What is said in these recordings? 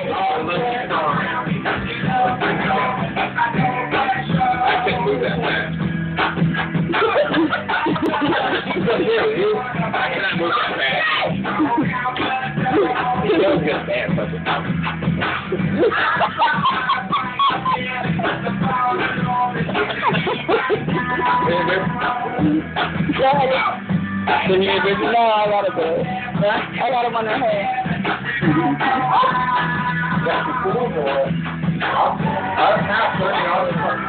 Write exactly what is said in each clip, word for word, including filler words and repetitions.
I can't move that fast. I cannot move that fast. That was good dance, but Go ahead. Can you get busy? No, I gotta do it. Yeah? I got him on her hair. That's cool, boy. I'm half putting all the time.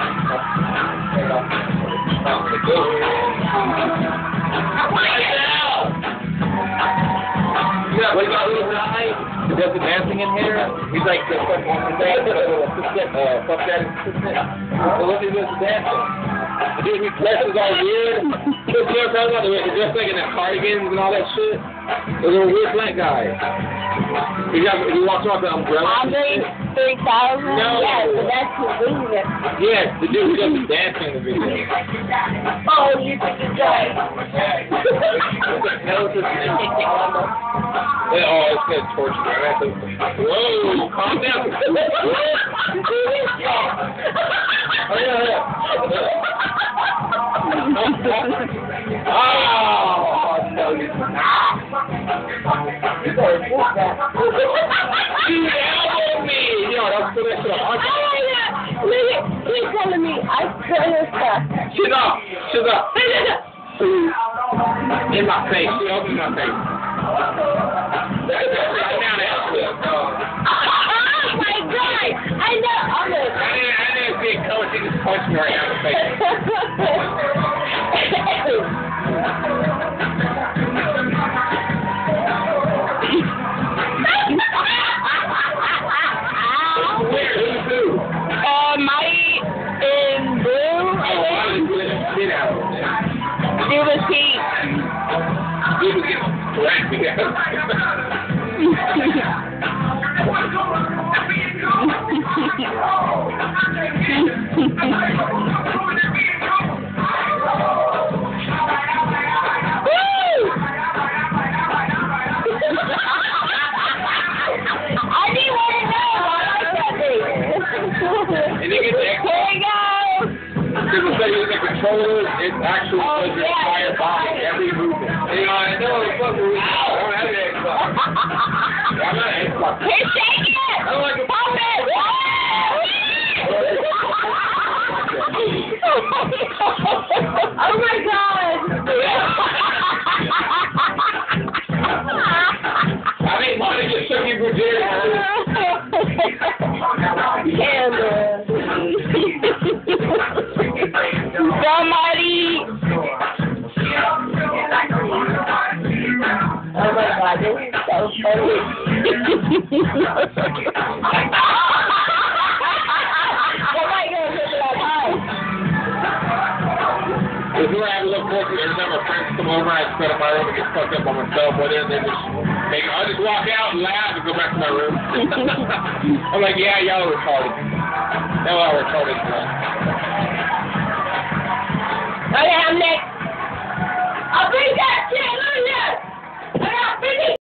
Yeah, what about little guy who does the dancing in here? He's like the fucking assistant, uh, fuck that assistant. So look at this dancing. The dude who dresses all weird. You know what I'm talking about? They dress like in the cardigans and all that shit. The little weird black guy. He, got, he walks around with the umbrella. Andre three thousand? No. Yeah, so that's his reason. Yes, the dude who does the dancing in the video. Oh, you think he's gay? That was his name. Oh, it's good torture. Whoa, calm down. Oh, yeah, yeah. Oh, no, you You elbowed me! Yo, that's good shit. Oh, yeah. Look at, he's telling me I said his stuff. Shut up! Shut up! In my face. She opened my face. Right now, that's good. Oh, my God. I know. I'm a... I didn't, I didn't see it coming. She just punched me right in the face. Where? Who's who? Uh, Mighty in blue. Oh, I was going to sit out of there. Scuba Pete. He was getting dragged together. I need one to know. I like that thing. And they get the Here we go. Because instead of using a controller, it actually Oh, does your yeah. entire body, every movement. And you know, I know it's fucking weird. I don't have an Xbox. I'm not an Xbox. Here, shake it. I don't like a Pop it. Oh, my God. I think Monty just took you for Jerry. Camera. Somebody. Oh my God, this is so funny. Somebody gonna look like us. This is where I have a little closer. Every time my friends come over, I set up my room and get fucked up by myself with it, and then just make, I'll just walk out and laugh and go back to my room. I'm like, yeah, y'all are retarded. Y'all are retarded. Okay, I'm next. I'll bring that shit. Look at that. I got fifty.